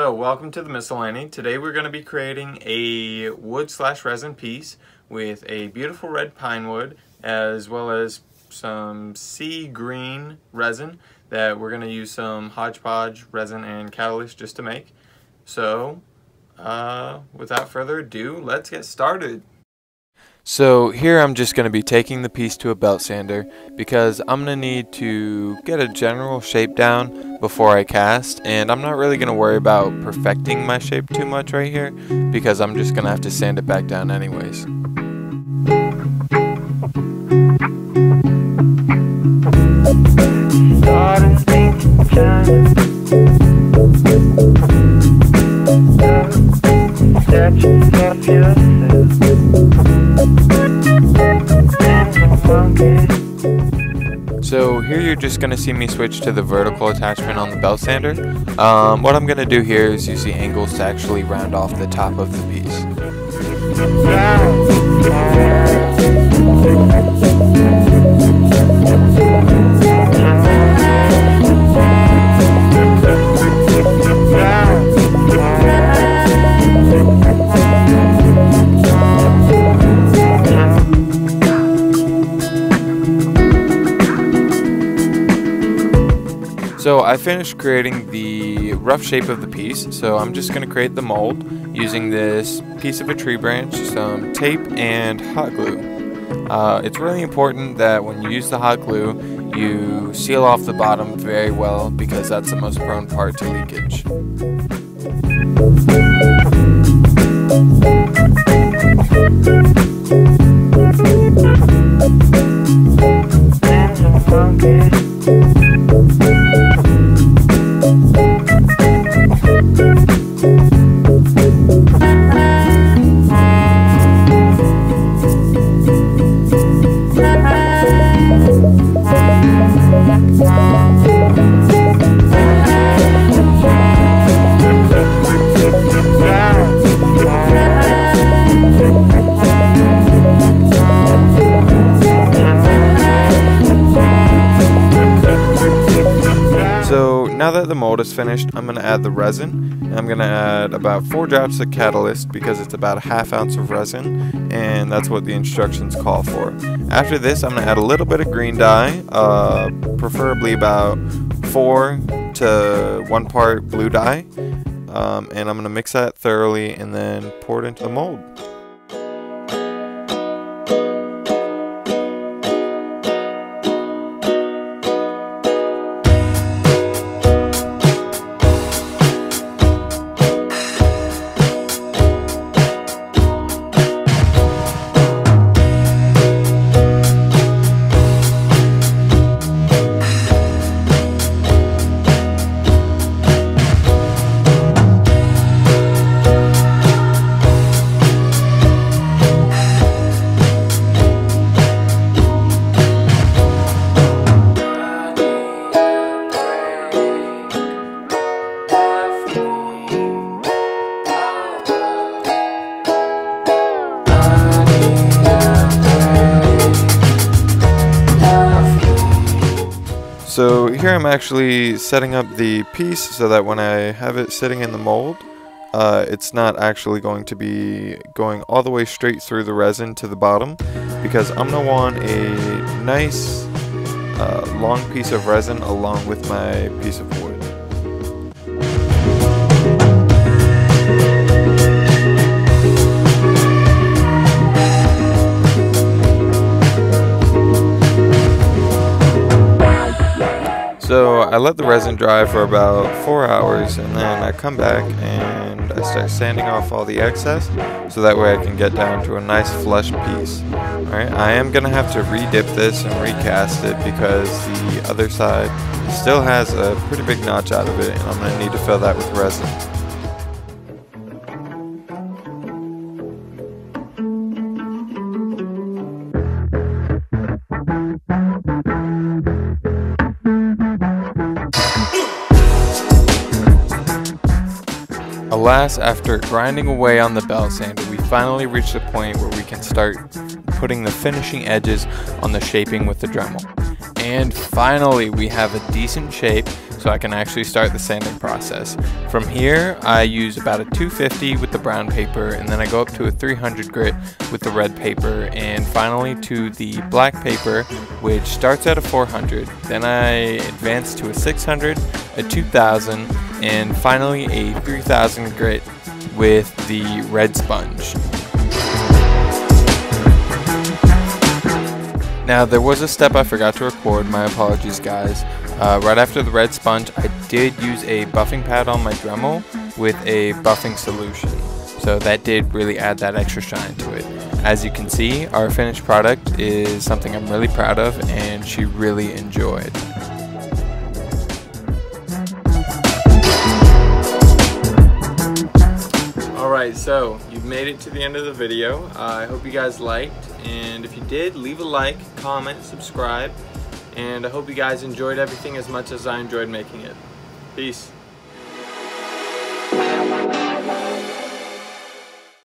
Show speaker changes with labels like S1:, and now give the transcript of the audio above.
S1: So, welcome to the Miscellany. Today we're going to be creating a wood/resin piece with a beautiful red pine wood as well as some sea green resin that we're going to use some hodgepodge resin and catalyst just to make. So, without further ado, let's get started. So here I'm just going to be taking the piece to a belt sander because I'm going to need to get a general shape down before I cast, and I'm not really going to worry about perfecting my shape too much right here because I'm just going to have to sand it back down anyways. So here you're just going to see me switch to the vertical attachment on the belt sander. What I'm going to do here is use the angles to actually round off the top of the piece. So I finished creating the rough shape of the piece, so I'm just going to create the mold using this piece of a tree branch, some tape, and hot glue. It's really important that when you use the hot glue, you seal off the bottom very well because that's the most prone part to leakage. Now that the mold is finished, I'm going to add the resin. And I'm going to add about 4 drops of catalyst because it's about a ½ ounce of resin, and that's what the instructions call for. After this, I'm going to add a little bit of green dye, preferably about 4 to 1 part blue dye, and I'm going to mix that thoroughly and then pour it into the mold. So here I'm actually setting up the piece so that when I have it sitting in the mold, it's not actually going to be going all the way straight through the resin to the bottom, because I'm going to want a nice long piece of resin along with my piece of wood. So I let the resin dry for about 4 hours, and then I come back and I start sanding off all the excess so that way I can get down to a nice flush piece. Alright, I am going to have to re-dip this and recast it because the other side still has a pretty big notch out of it, and I'm going to need to fill that with resin. Alas, after grinding away on the belt sander, we finally reached the point where we can start putting the finishing edges on the shaping with the Dremel. And finally, we have a decent shape so I can actually start the sanding process. From here, I use about a 250 with the brown paper, and then I go up to a 300 grit with the red paper, and finally to the black paper, which starts at a 400. Then I advance to a 600, a 2000, and finally a 3000 grit with the red sponge. Now there was a step I forgot to record, my apologies guys. Right after the red sponge, I did use a buffing pad on my Dremel with a buffing solution. So that did really add that extra shine to it. As you can see, our finished product is something I'm really proud of and she really enjoyed. Alright, so you've made it to the end of the video. I hope you guys liked, and if you did, leave a like, comment, subscribe, and I hope you guys enjoyed everything as much as I enjoyed making it. Peace.